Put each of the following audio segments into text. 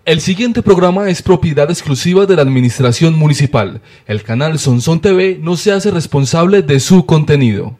El siguiente programa es propiedad exclusiva de la Administración Municipal. El canal Sonsón TV no se hace responsable de su contenido.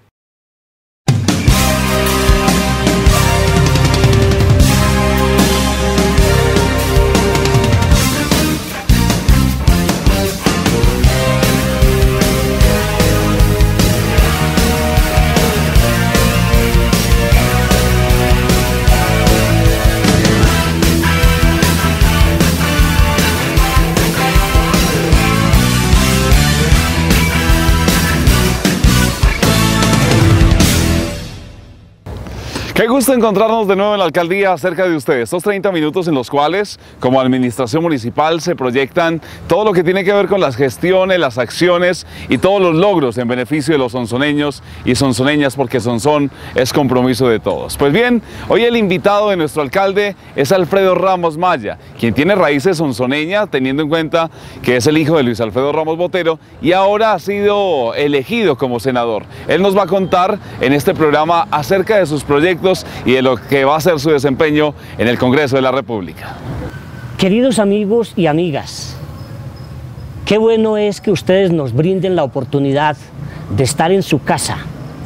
Qué gusto encontrarnos de nuevo en la alcaldía cerca de ustedes. Estos 30 minutos en los cuales, como administración municipal, se proyectan todo lo que tiene que ver con las gestiones, las acciones y todos los logros en beneficio de los sonsoneños y sonsoneñas, porque Sonsón es compromiso de todos. Pues bien, hoy el invitado de nuestro alcalde es Alfredo Ramos Maya, quien tiene raíces sonsoneñas, teniendo en cuenta que es el hijo de Luis Alfredo Ramos Botero y ahora ha sido elegido como senador. Él nos va a contar en este programa acerca de sus proyectos y de lo que va a ser su desempeño en el Congreso de la República. Queridos amigos y amigas, qué bueno es que ustedes nos brinden la oportunidad de estar en su casa,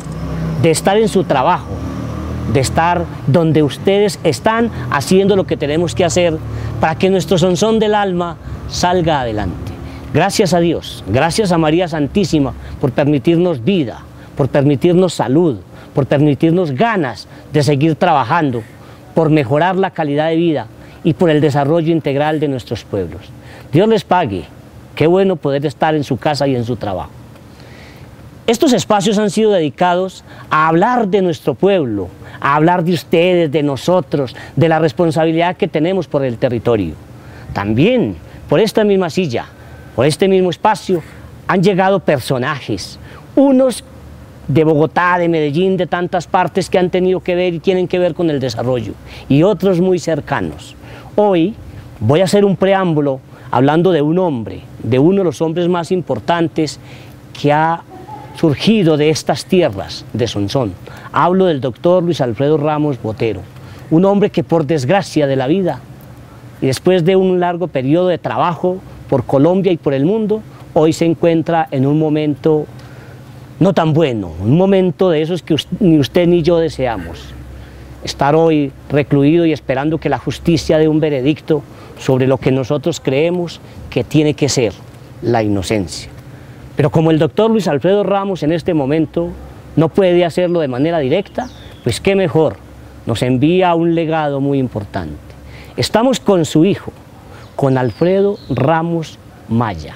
de estar en su trabajo, de estar donde ustedes están haciendo lo que tenemos que hacer para que nuestro Sonsón del alma salga adelante. Gracias a Dios, gracias a María Santísima por permitirnos vida, por permitirnos salud, por permitirnos ganas de seguir trabajando, por mejorar la calidad de vida y por el desarrollo integral de nuestros pueblos. Dios les pague, qué bueno poder estar en su casa y en su trabajo. Estos espacios han sido dedicados a hablar de nuestro pueblo, a hablar de ustedes, de nosotros, de la responsabilidad que tenemos por el territorio. También, por esta misma silla, por este mismo espacio, han llegado personajes, unos de Bogotá, de Medellín, de tantas partes que han tenido que ver y tienen que ver con el desarrollo, y otros muy cercanos. Hoy voy a hacer un preámbulo hablando de un hombre, de uno de los hombres más importantes que ha surgido de estas tierras de Sonsón. Hablo del doctor Luis Alfredo Ramos Botero, un hombre que por desgracia de la vida, y después de un largo periodo de trabajo por Colombia y por el mundo, hoy se encuentra en un momento no tan bueno, un momento de esos que ni usted ni yo deseamos. Estar hoy recluido y esperando que la justicia dé un veredicto sobre lo que nosotros creemos que tiene que ser la inocencia. Pero como el doctor Luis Alfredo Ramos en este momento no puede hacerlo de manera directa, pues qué mejor, nos envía un legado muy importante. Estamos con su hijo, con Alfredo Ramos Maya.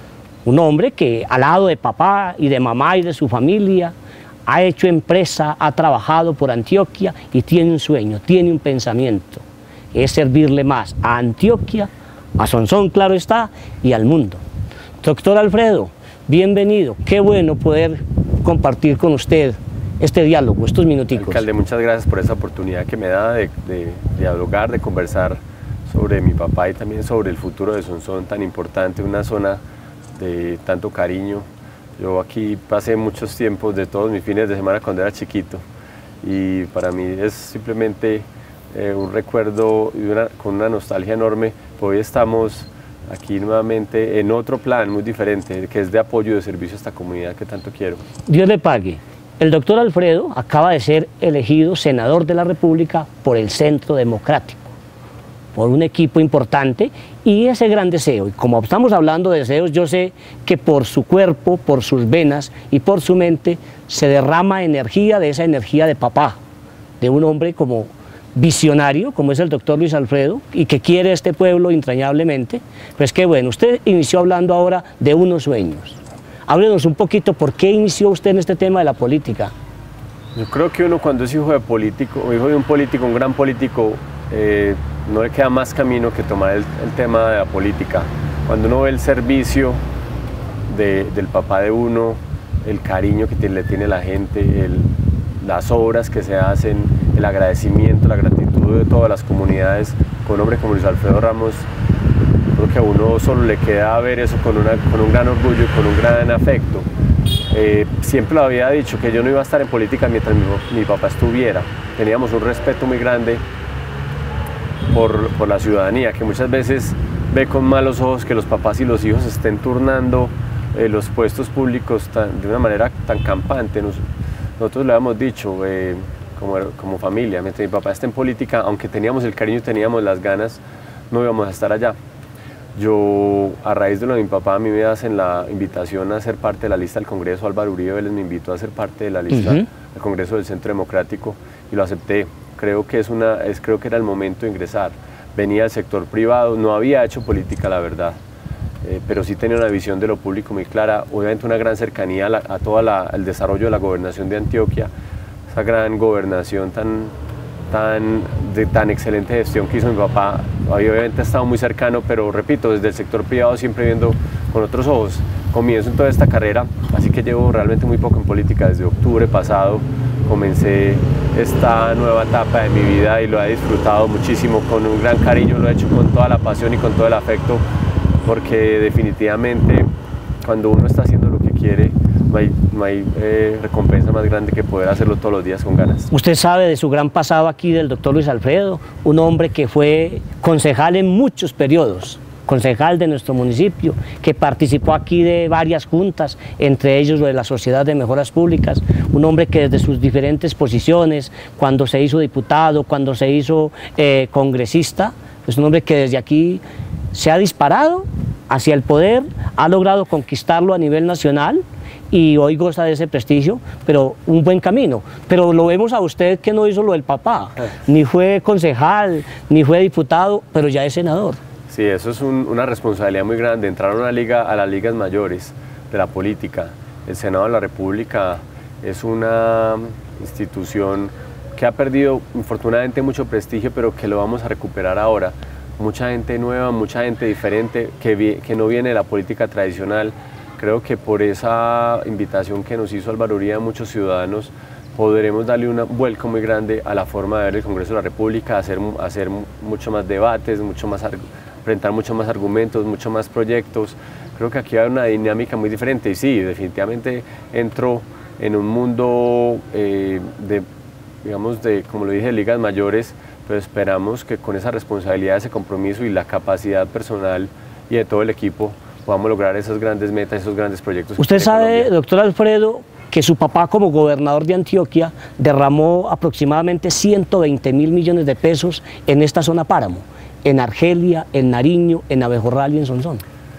Un hombre que al lado de papá y de mamá y de su familia ha hecho empresa, ha trabajado por Antioquia y tiene un sueño, tiene un pensamiento, es servirle más a Antioquia, a Sonsón, claro está, y al mundo. Doctor Alfredo, bienvenido, qué bueno poder compartir con usted este diálogo, estos minuticos. Alcalde, muchas gracias por esa oportunidad que me da de dialogar, de conversar sobre mi papá y también sobre el futuro de Sonsón, tan importante, una zona de tanto cariño. Yo aquí pasé muchos tiempos de todos mis fines de semana cuando era chiquito y para mí es simplemente un recuerdo y con una nostalgia enorme. Hoy estamos aquí nuevamente en otro plan muy diferente, que es de apoyo y de servicio a esta comunidad que tanto quiero. Dios le pague. El doctor Alfredo acaba de ser elegido senador de la República por el Centro Democrático, por un equipo importante, y ese gran deseo, y como estamos hablando de deseos, yo sé que por su cuerpo, por sus venas y por su mente se derrama energía, de esa energía de papá, de un hombre como visionario, como es el doctor Luis Alfredo, y que quiere este pueblo entrañablemente. Pues qué bueno, usted inició hablando ahora de unos sueños. Háblenos un poquito, ¿por qué inició usted en este tema de la política? Yo creo que uno cuando es hijo de político, o hijo de un político, un gran político, no le queda más camino que tomar el tema de la política. Cuando uno ve el servicio del papá de uno, el cariño que le tiene la gente, las obras que se hacen, el agradecimiento, la gratitud de todas las comunidades, con un hombre como Luis Alfredo Ramos, creo que a uno solo le queda ver eso con un gran orgullo y con un gran afecto. Siempre lo había dicho que yo no iba a estar en política mientras mi papá estuviera. Teníamos un respeto muy grande por la ciudadanía, que muchas veces ve con malos ojos que los papás y los hijos estén turnando los puestos públicos de una manera tan campante. Nosotros lo hemos dicho como familia, mientras mi papá está en política, aunque teníamos el cariño y teníamos las ganas, no íbamos a estar allá. Yo, a raíz de lo de mi papá, a mí me hacen la invitación a ser parte de la lista del Congreso. Álvaro Uribe Vélez me invitó a ser parte de la lista del Congreso del Centro Democrático y lo acepté. Creo que era el momento de ingresar. Venía del sector privado, no había hecho política, la verdad, pero sí tenía una visión de lo público muy clara, obviamente una gran cercanía a todo el desarrollo de la gobernación de Antioquia, esa gran gobernación de tan excelente gestión que hizo mi papá. Obviamente ha estado muy cercano, pero repito, desde el sector privado siempre viendo con otros ojos. Comienzo en toda esta carrera, así que llevo realmente muy poco en política. Desde octubre pasado comencé esta nueva etapa de mi vida y lo he disfrutado muchísimo, con un gran cariño, lo he hecho con toda la pasión y con todo el afecto, porque definitivamente cuando uno está haciendo lo que quiere, no hay recompensa más grande que poder hacerlo todos los días con ganas. Usted sabe de su gran pasado aquí del doctor Luis Alfredo, un hombre que fue concejal en muchos periodos, concejal de nuestro municipio, que participó aquí de varias juntas, entre ellos lo de la Sociedad de Mejoras Públicas, un hombre que desde sus diferentes posiciones, cuando se hizo diputado, cuando se hizo congresista, es un hombre que desde aquí se ha disparado hacia el poder, ha logrado conquistarlo a nivel nacional y hoy goza de ese prestigio, pero un buen camino. Pero lo vemos a usted que no hizo lo del papá, ni fue concejal, ni fue diputado, pero ya es senador. Sí, eso es una responsabilidad muy grande, entrar a las ligas mayores de la política. El Senado de la República es una institución que ha perdido infortunadamente mucho prestigio, pero que lo vamos a recuperar ahora. Mucha gente nueva, mucha gente diferente que no viene de la política tradicional. Creo que por esa invitación que nos hizo Álvaro Uribe a muchos ciudadanos podremos darle un vuelco muy grande a la forma de ver el Congreso de la República, hacer mucho más debates, presentar mucho más argumentos, mucho más proyectos. Creo que aquí hay una dinámica muy diferente y sí, definitivamente entro en un mundo como lo dije, de ligas mayores, pero esperamos que con esa responsabilidad, ese compromiso y la capacidad personal y de todo el equipo podamos lograr esas grandes metas, esos grandes proyectos. Usted sabe, doctor Alfredo, que su papá como gobernador de Antioquia derramó aproximadamente 120.000 millones de pesos en esta zona páramo, en Argelia, en Nariño, en Abejorral y en Sonsón.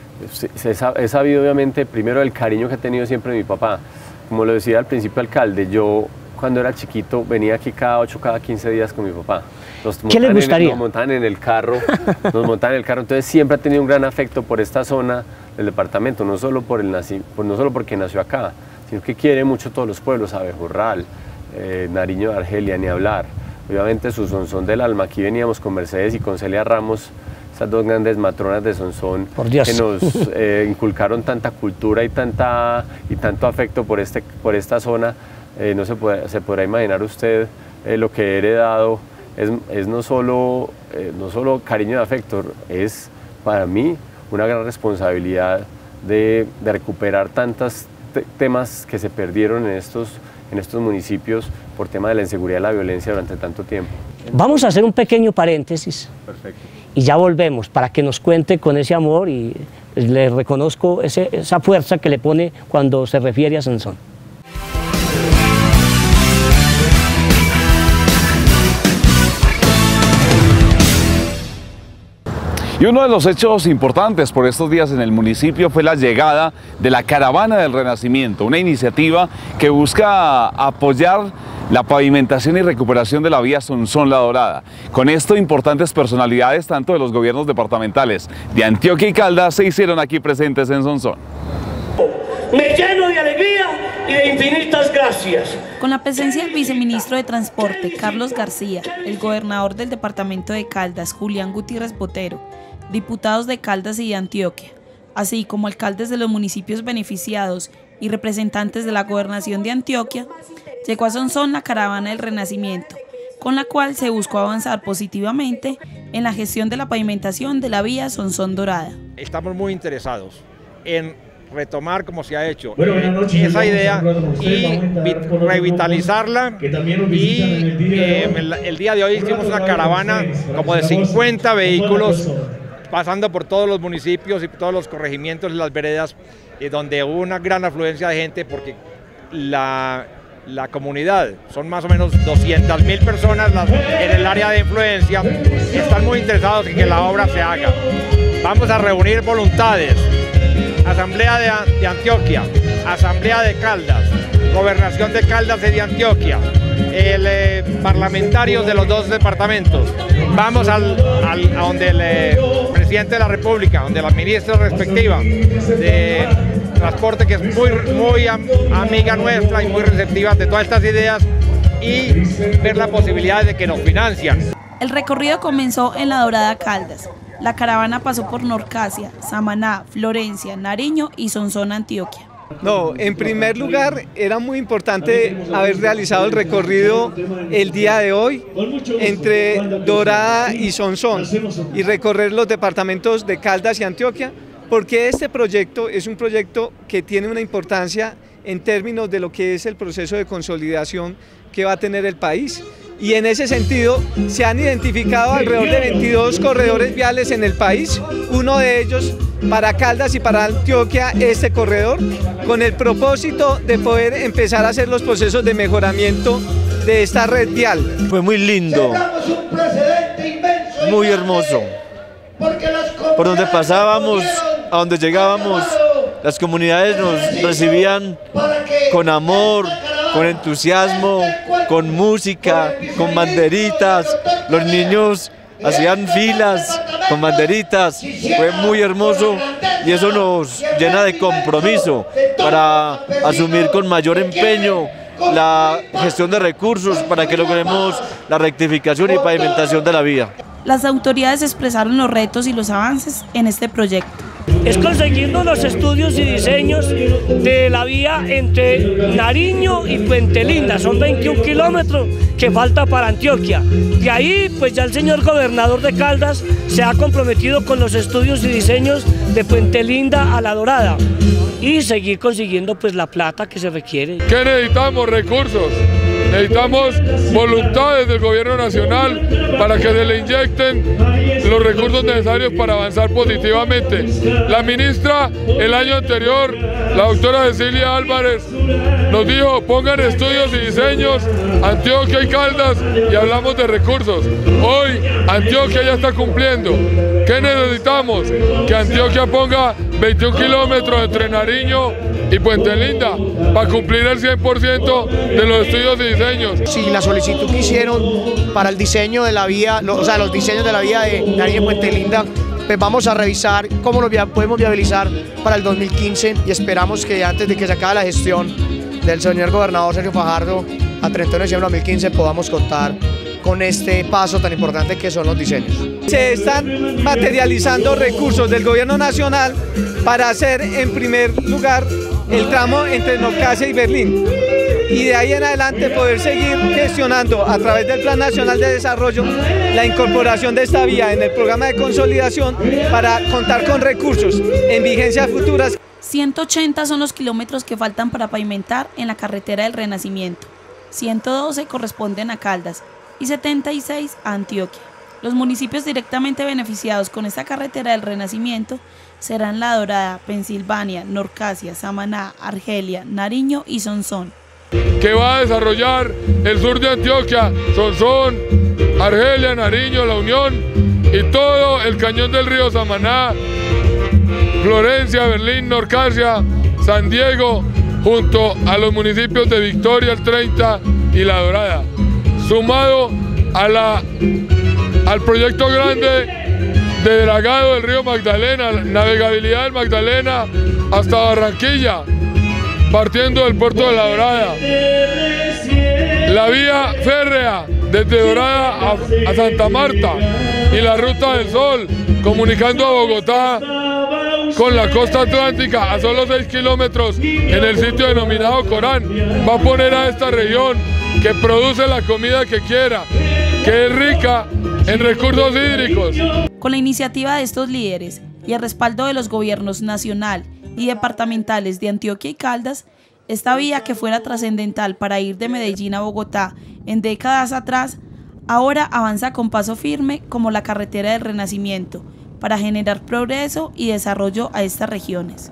He sabido obviamente primero el cariño que ha tenido siempre mi papá. Como lo decía al principio alcalde, yo cuando era chiquito venía aquí cada 8, cada 15 días con mi papá. ¿Qué le gustaría? Nos montaban en el carro, entonces siempre ha tenido un gran afecto por esta zona del departamento, no solo porque nació acá, sino que quiere mucho todos los pueblos, Abejorral, Nariño de Argelia, ni hablar. Obviamente su Sonsón del alma, aquí veníamos con Mercedes y con Celia Ramos, esas dos grandes matronas de Sonsón, que nos inculcaron tanta cultura y tanto afecto por esta zona. Se podrá imaginar usted lo que he heredado. Es no solo cariño y afecto, es para mí una gran responsabilidad de recuperar tantos temas que se perdieron en estos municipios por tema de la inseguridad y la violencia durante tanto tiempo. Vamos a hacer un pequeño paréntesis. Perfecto. Y ya volvemos para que nos cuente con ese amor y le reconozco esa fuerza que le pone cuando se refiere a Sonsón. Y uno de los hechos importantes por estos días en el municipio fue la llegada de la Caravana del Renacimiento, una iniciativa que busca apoyar la pavimentación y recuperación de la vía Sonsón-La Dorada. Con esto, importantes personalidades tanto de los gobiernos departamentales de Antioquia y Caldas se hicieron aquí presentes en Sonsón. Me lleno de alegría y de infinitas gracias. Con la presencia del viceministro de Transporte, Carlos García, el gobernador del departamento de Caldas, Julián Gutiérrez Botero, diputados de Caldas y de Antioquia, así como alcaldes de los municipios beneficiados y representantes de la gobernación de Antioquia, llegó a Sonsón la Caravana del Renacimiento, con la cual se buscó avanzar positivamente en la gestión de la pavimentación de la vía Sonsón Dorada. Estamos muy interesados en retomar como se ha hecho esa idea y revitalizarla. Y el día de hoy hicimos una caravana como de 50 vehículos pasando por todos los municipios y todos los corregimientos y las veredas, donde hubo una gran afluencia de gente porque la comunidad, son más o menos 200.000 personas en el área de influencia, están muy interesados en que la obra se haga. Vamos a reunir voluntades, Asamblea de Antioquia, Asamblea de Caldas, Gobernación de Caldas y de Antioquia, parlamentarios de los dos departamentos. Vamos a donde el presidente de la República, donde la ministra respectiva de Transporte, que es muy amiga nuestra y muy receptiva de todas estas ideas, y ver la posibilidad de que nos financian. El recorrido comenzó en La Dorada, Caldas. La caravana pasó por Norcasia, Samaná, Florencia, Nariño y Sonsón, Antioquia. No, en primer lugar era muy importante haber realizado el recorrido el día de hoy entre Dorada y Sonsón y recorrer los departamentos de Caldas y Antioquia, porque este proyecto es un proyecto que tiene una importancia en términos de lo que es el proceso de consolidación que va a tener el país. Y en ese sentido se han identificado alrededor de 22 corredores viales en el país, uno de ellos para Caldas y para Antioquia, este corredor, con el propósito de poder empezar a hacer los procesos de mejoramiento de esta red vial. Fue muy lindo, muy hermoso. Por donde pasábamos, a donde llegábamos, las comunidades nos recibían con amor, con entusiasmo, con música, con banderitas. Los niños hacían filas con banderitas. Fue muy hermoso y eso nos llena de compromiso para asumir con mayor empeño la gestión de recursos para que logremos la rectificación y pavimentación de la vía. Las autoridades expresaron los retos y los avances en este proyecto. Es conseguiendo los estudios y diseños de la vía entre Nariño y Puente Linda, son 21 kilómetros que falta para Antioquia. De ahí pues ya el señor gobernador de Caldas se ha comprometido con los estudios y diseños de Puente Linda a La Dorada y seguir consiguiendo pues la plata que se requiere. ¿Qué necesitamos? Recursos. Necesitamos voluntades del gobierno nacional para que se le inyecten los recursos necesarios para avanzar positivamente. La ministra el año anterior, la doctora Cecilia Álvarez, nos dijo pongan estudios y diseños Antioquia y Caldas y hablamos de recursos. Hoy Antioquia ya está cumpliendo. ¿Qué necesitamos? Que Antioquia ponga 21 kilómetros entre Nariño y Puente Linda para cumplir el 100% de los estudios y diseños. Si la solicitud que hicieron para el diseño de la vía, los diseños de la vía de Nariño y Puente Linda, pues vamos a revisar cómo lo podemos viabilizar para el 2015 y esperamos que antes de que se acabe la gestión del señor gobernador Sergio Fajardo a 31 de diciembre de 2015 podamos contar con este paso tan importante que son los diseños. Se están materializando recursos del gobierno nacional para hacer en primer lugar el tramo entre Norcasia y Berlín y de ahí en adelante poder seguir gestionando a través del Plan Nacional de Desarrollo la incorporación de esta vía en el programa de consolidación para contar con recursos en vigencias futuras. 180 son los kilómetros que faltan para pavimentar en la carretera del Renacimiento, 112 corresponden a Caldas y 76 a Antioquia. Los municipios directamente beneficiados con esta carretera del Renacimiento serán La Dorada, Pensilvania, Norcasia, Samaná, Argelia, Nariño y Sonsón. Que va a desarrollar el sur de Antioquia, Sonsón, Argelia, Nariño, La Unión y todo el cañón del río Samaná, Florencia, Berlín, Norcasia, San Diego, junto a los municipios de Victoria, el 30 y La Dorada, sumado al proyecto grande de dragado del río Magdalena, navegabilidad del Magdalena hasta Barranquilla, partiendo del puerto de La Dorada. La vía férrea desde Dorada a Santa Marta y la Ruta del Sol, comunicando a Bogotá con la costa atlántica a solo 6 kilómetros en el sitio denominado Corán, va a poner a esta región que produce la comida que quiera, que es rica en recursos hídricos. Con la iniciativa de estos líderes y el respaldo de los gobiernos nacional y departamentales de Antioquia y Caldas, esta vía que fuera trascendental para ir de Medellín a Bogotá en décadas atrás, ahora avanza con paso firme como la carretera del Renacimiento para generar progreso y desarrollo a estas regiones.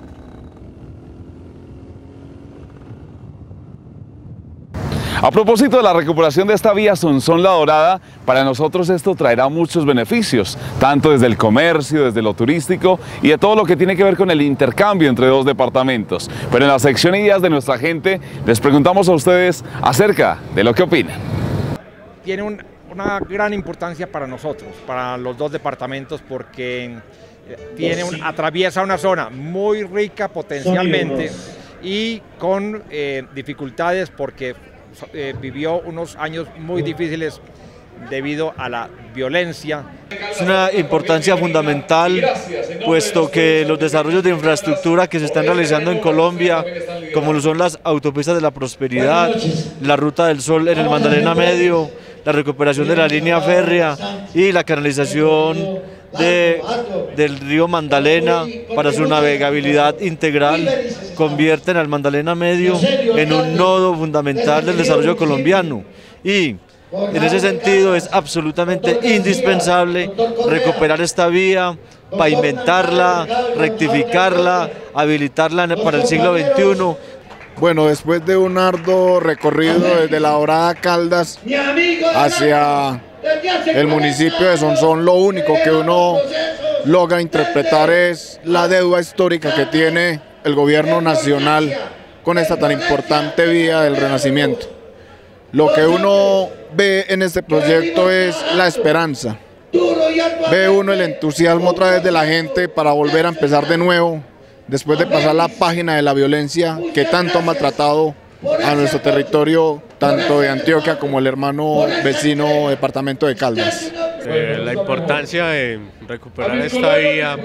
A propósito de la recuperación de esta vía Sonsón-La Dorada, para nosotros esto traerá muchos beneficios, tanto desde el comercio, desde lo turístico y de todo lo que tiene que ver con el intercambio entre dos departamentos. Pero en la sección Ideas de nuestra gente les preguntamos a ustedes acerca de lo que opinan. Tiene una gran importancia para nosotros, para los dos departamentos, porque atraviesa una zona muy rica potencialmente y con dificultades porque vivió unos años muy difíciles debido a la violencia. Es una importancia fundamental, puesto que los desarrollos de infraestructura que se están realizando en Colombia, como lo son las autopistas de la prosperidad, la Ruta del Sol en el Magdalena Medio, la recuperación de la línea férrea y la canalización del río Magdalena para su navegabilidad integral, convierten al Magdalena Medio en un nodo fundamental del desarrollo colombiano. Y en ese sentido es absolutamente indispensable recuperar esta vía, pavimentarla, rectificarla, habilitarla para el siglo XXI. Bueno, después de un arduo recorrido desde La Dorada, Caldas, hacia el municipio de Sonsón, lo único que uno logra interpretar es la deuda histórica que tiene el gobierno nacional con esta tan importante vía del Renacimiento. Lo que uno ve en este proyecto es la esperanza. Ve uno el entusiasmo otra vez de la gente para volver a empezar de nuevo, después de pasar la página de la violencia que tanto ha maltratado a nuestro territorio, tanto de Antioquia como el hermano vecino departamento de Caldas. La importancia de recuperar esta vía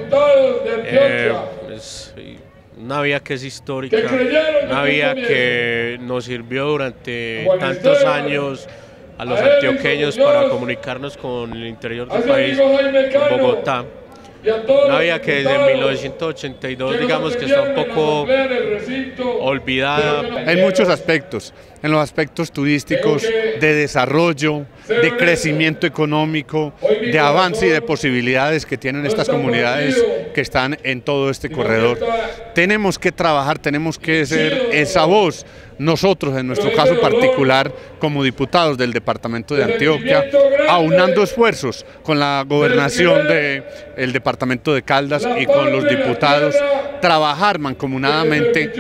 es una vía que es histórica, una vía que nos sirvió durante tantos años a los antioqueños para comunicarnos con el interior del país, con Bogotá. Una vía que desde 1982 digamos que está un poco olvidada. En muchos aspectos, en los aspectos turísticos, de desarrollo, de crecimiento económico, de avance y de posibilidades que tienen estas comunidades que están en todo este corredor. Tenemos que trabajar, tenemos que ser esa voz. Nosotros, en nuestro caso particular, como diputados del departamento de Antioquia, aunando esfuerzos con la gobernación del departamento de Caldas y con los diputados, trabajar mancomunadamente.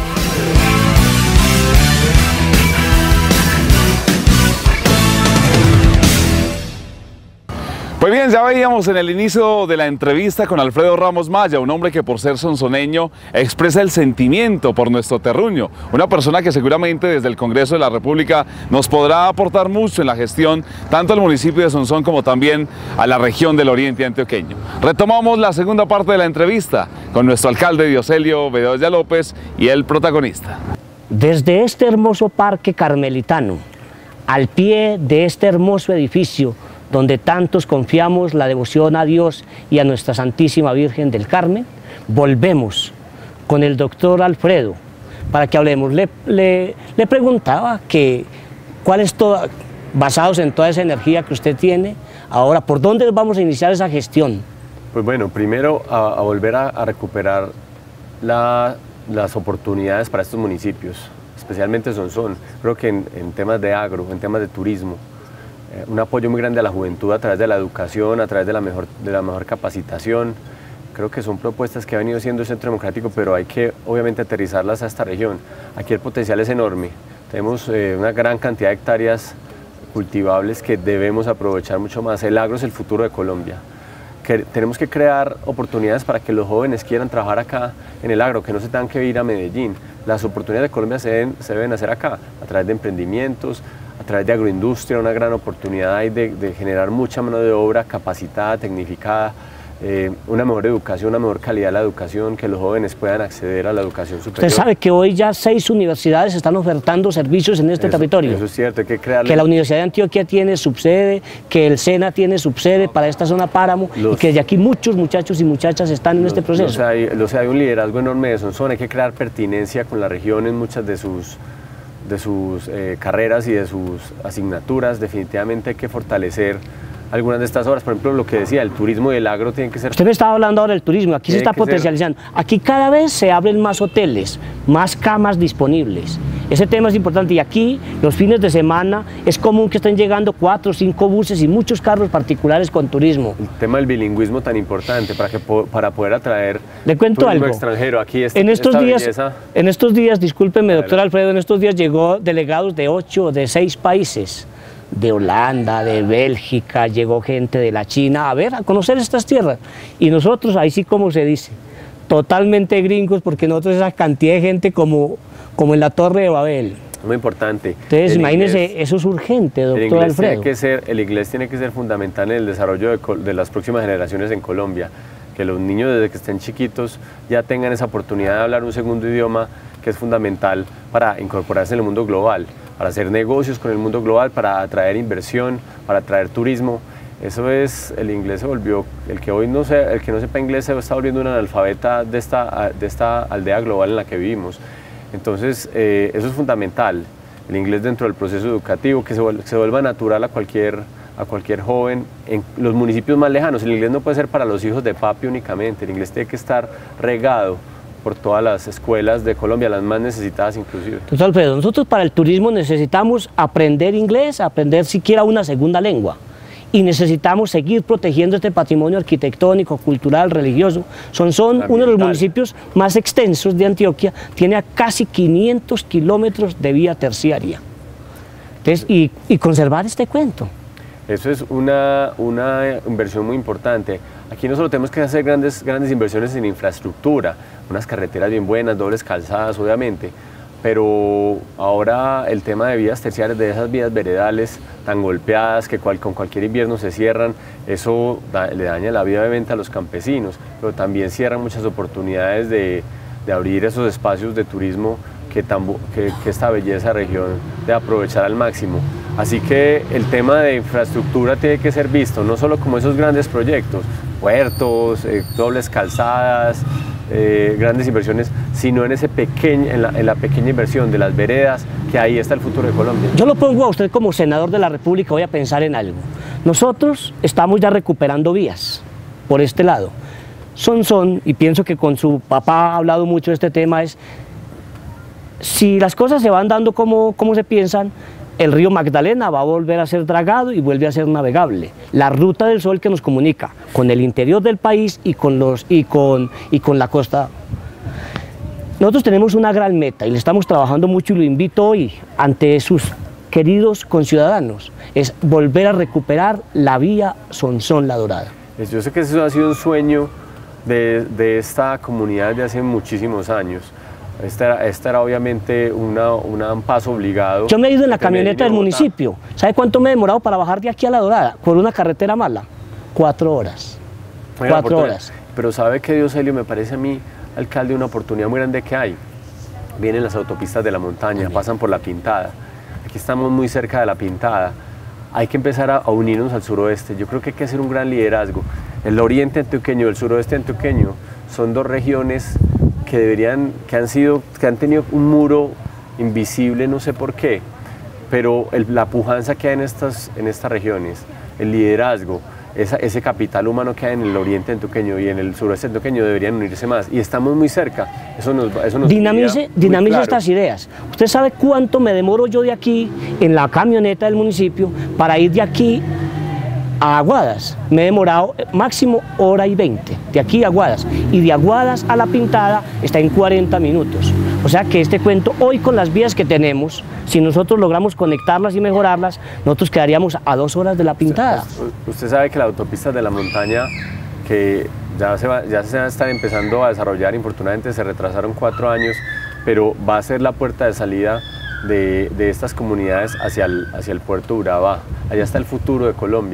Pues bien, ya veíamos en el inicio de la entrevista con Alfredo Ramos Maya, un hombre que por ser sonsoneño expresa el sentimiento por nuestro terruño, una persona que seguramente desde el Congreso de la República nos podrá aportar mucho en la gestión tanto al municipio de Sonsón como también a la región del oriente antioqueño. Retomamos la segunda parte de la entrevista con nuestro alcalde Dioselio Bedoya López y el protagonista. Desde este hermoso parque carmelitano, al pie de este hermoso edificio, donde tantos confiamos la devoción a Dios y a nuestra Santísima Virgen del Carmen, volvemos con el doctor Alfredo para que hablemos. Le preguntaba que cuál es toda, basados en toda esa energía que usted tiene, ahora, ¿por dónde vamos a iniciar esa gestión? Pues bueno, primero a volver a recuperar las oportunidades para estos municipios, especialmente Sonsón. Creo que en temas de agro, en temas de turismo, un apoyo muy grande a la juventud a través de la educación, a través de la mejor capacitación. Creo que son propuestas que ha venido siendo el Centro Democrático, pero hay que obviamente aterrizarlas a esta región. Aquí el potencial es enorme. Tenemos una gran cantidad de hectáreas cultivables que debemos aprovechar mucho más. El agro es el futuro de Colombia. Tenemos que crear oportunidades para que los jóvenes quieran trabajar acá en el agro, que no se tengan que ir a Medellín. Las oportunidades de Colombia se deben hacer acá, a través de emprendimientos, a través de agroindustria, una gran oportunidad hay de generar mucha mano de obra capacitada, tecnificada, una mejor educación, una mejor calidad de la educación, que los jóvenes puedan acceder a la educación superior. Usted sabe que hoy ya 6 universidades están ofertando servicios en este territorio. Eso es cierto, hay que crearle... Que la Universidad de Antioquia tiene subsede, que el SENA tiene subsede para esta zona Páramo, y que desde aquí muchos muchachos y muchachas están en este proceso. Hay un liderazgo enorme de Sonsón, hay que crear pertinencia con la región en muchas de sus carreras y de sus asignaturas. Definitivamente hay que fortalecer algunas de estas obras, por ejemplo, lo que decía, el turismo y el agro tienen que ser... Usted me estaba hablando ahora del turismo, aquí se está potencializando. Aquí cada vez se abren más hoteles, más camas disponibles. Ese tema es importante y aquí los fines de semana es común que estén llegando 4 o 5 buses y muchos carros particulares con turismo. El tema del bilingüismo tan importante para poder atraer Le cuento turismo algo. extranjero. Aquí en estos días, discúlpeme doctor Alfredo, en estos días llegó delegados de 8 o de 6 países. De Holanda, de Bélgica, llegó gente de la China a conocer estas tierras. Y nosotros, ahí sí como se dice, totalmente gringos, porque nosotros esa cantidad de gente como en la Torre de Babel. Muy importante. Entonces, imagínese, eso es urgente, doctor Alfredo. El inglés tiene que ser fundamental en el desarrollo de las próximas generaciones en Colombia. Que los niños desde que estén chiquitos ya tengan esa oportunidad de hablar un segundo idioma, que es fundamental para incorporarse en el mundo global, para hacer negocios con el mundo global, para atraer inversión, para atraer turismo. Eso es, el inglés se volvió, el que no sepa inglés se está volviendo un analfabeta de esta aldea global en la que vivimos. Entonces, eso es fundamental, el inglés dentro del proceso educativo, que se vuelva natural a cualquier joven en los municipios más lejanos. El inglés no puede ser para los hijos de papi únicamente, el inglés tiene que estar regado por todas las escuelas de Colombia, las más necesitadas inclusive. Doctor Alfredo, nosotros para el turismo necesitamos aprender inglés, aprender siquiera una segunda lengua, y necesitamos seguir protegiendo este patrimonio arquitectónico, cultural, religioso. Sonsón, uno de los municipios más extensos de Antioquia, tiene a casi 500 kilómetros de vía terciaria. Entonces, y conservar este cuento. Eso es una inversión muy importante. Aquí no solo tenemos que hacer grandes inversiones en infraestructura, unas carreteras bien buenas, dobles calzadas obviamente, pero ahora el tema de vías terciarias, de esas vías veredales tan golpeadas que con cualquier invierno se cierran, eso le daña la vida obviamente a los campesinos, pero también cierran muchas oportunidades de abrir esos espacios de turismo que esta belleza región de aprovechar al máximo. Así que el tema de infraestructura tiene que ser visto no solo como esos grandes proyectos, puertos, dobles calzadas, grandes inversiones, sino en la pequeña inversión de las veredas, que ahí está el futuro de Colombia. Yo lo pongo a usted como senador de la República, voy a pensar en algo. Nosotros estamos ya recuperando vías por este lado. Sonsón, y pienso que con su papá ha hablado mucho de este tema, es si las cosas se van dando como se piensan, el río Magdalena va a volver a ser dragado y vuelve a ser navegable. La ruta del sol que nos comunica con el interior del país y con la costa. Nosotros tenemos una gran meta y le estamos trabajando mucho, y lo invito hoy ante sus queridos conciudadanos, es volver a recuperar la vía Sonsón-La Dorada. Yo sé que eso ha sido un sueño de esta comunidad de hace muchísimos años. Esta era obviamente un paso obligado. Yo me he ido en la camioneta del municipio. ¿Sabe cuánto me he demorado para bajar de aquí a La Dorada? Por una carretera mala. 4 horas. 4 horas. Pero sabe que, Dioselio, me parece a mí, alcalde, una oportunidad muy grande que hay. Vienen las autopistas de la montaña, pasan por La Pintada. Aquí estamos muy cerca de La Pintada. Hay que empezar a unirnos al suroeste. Yo creo que hay que hacer un gran liderazgo. El oriente antioqueño y el suroeste antioqueño son dos regiones que han tenido un muro invisible, no sé por qué, pero la pujanza que hay en estas regiones, el liderazgo, ese capital humano que hay en el oriente antioqueño y en el suroeste antioqueño deberían unirse más, y estamos muy cerca. Eso nos dinamice estas ideas. Usted sabe cuánto me demoro yo de aquí en la camioneta del municipio para ir de aquí a Aguadas. Me he demorado máximo 1:20 de aquí a Aguadas, y de Aguadas a La Pintada está en 40 minutos. O sea que este cuento, hoy con las vías que tenemos, si nosotros logramos conectarlas y mejorarlas, nosotros quedaríamos a 2 horas de La Pintada. Usted sabe que las autopistas de la montaña, que ya se van a estar empezando a desarrollar, infortunadamente se retrasaron 4 años, pero va a ser la puerta de salida de estas comunidades hacia el puerto de Urabá. Allá está el futuro de Colombia.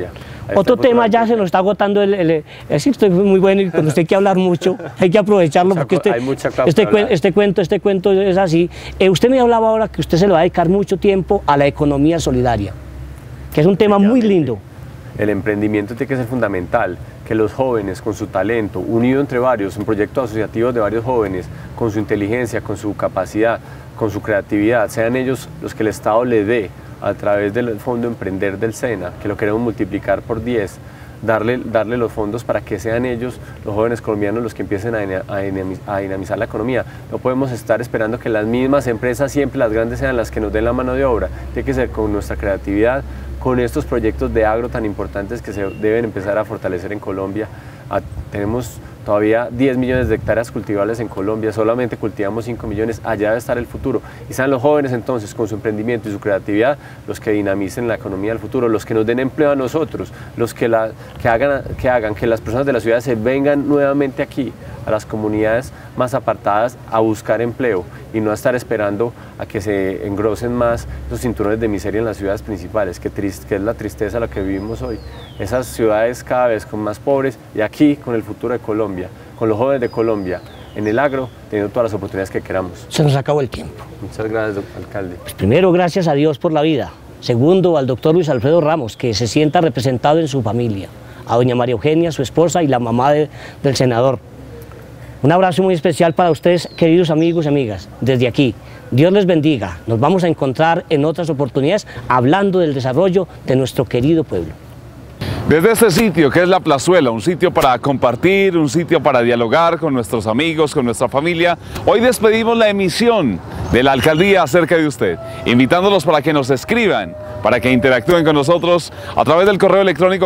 Otro tema, ya se nos está agotando sí, estoy muy bueno y cuando usted hay que hablar mucho, hay que aprovecharlo porque este cuento es así. Usted me hablaba ahora que usted se le va a dedicar mucho tiempo a la economía solidaria, que es un tema muy lindo. El emprendimiento tiene que ser fundamental, que los jóvenes con su talento, unido entre varios, en proyectos asociativos de varios jóvenes, con su inteligencia, con su capacidad, con su creatividad, sean ellos los que el Estado le dé a través del Fondo Emprender del SENA, que lo queremos multiplicar por 10, darle los fondos para que sean ellos, los jóvenes colombianos, los que empiecen a dinamizar la economía. No podemos estar esperando que las mismas empresas, siempre las grandes, sean las que nos den la mano de obra. Tiene que ser con nuestra creatividad, con estos proyectos de agro tan importantes que se deben empezar a fortalecer en Colombia. Tenemos todavía 10 millones de hectáreas cultivables en Colombia, solamente cultivamos 5 millones, allá debe estar el futuro. Y sean los jóvenes entonces, con su emprendimiento y su creatividad, los que dinamicen la economía del futuro, los que nos den empleo a nosotros, los que hagan que las personas de la ciudad se vengan nuevamente aquí, a las comunidades más apartadas, a buscar empleo y no a estar esperando a que se engrosen más esos cinturones de miseria en las ciudades principales, que es la tristeza a la que vivimos hoy. Esas ciudades cada vez con más pobres y aquí con el futuro de Colombia, con los jóvenes de Colombia, en el agro, teniendo todas las oportunidades que queramos. Se nos acabó el tiempo. Muchas gracias, alcalde. Pues primero, gracias a Dios por la vida. Segundo, al doctor Luis Alfredo Ramos, que se sienta representado en su familia. A doña María Eugenia, su esposa, y la mamá del senador. Un abrazo muy especial para ustedes, queridos amigos y amigas, desde aquí. Dios les bendiga. Nos vamos a encontrar en otras oportunidades hablando del desarrollo de nuestro querido pueblo. Desde este sitio que es La Plazuela, un sitio para compartir, un sitio para dialogar con nuestros amigos, con nuestra familia, hoy despedimos la emisión de la alcaldía cerca de usted, invitándolos para que nos escriban, para que interactúen con nosotros a través del correo electrónico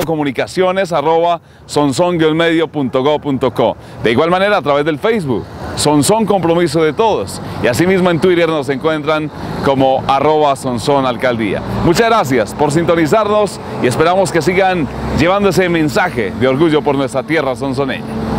comunicaciones@sonsonmedio.gov.co. De igual manera a través del Facebook, Sonsón Compromiso de Todos, y asimismo en Twitter nos encuentran como @sonsonalcaldía. Muchas gracias por sintonizarnos y esperamos que sigan llevando ese mensaje de orgullo por nuestra tierra sonsoneña.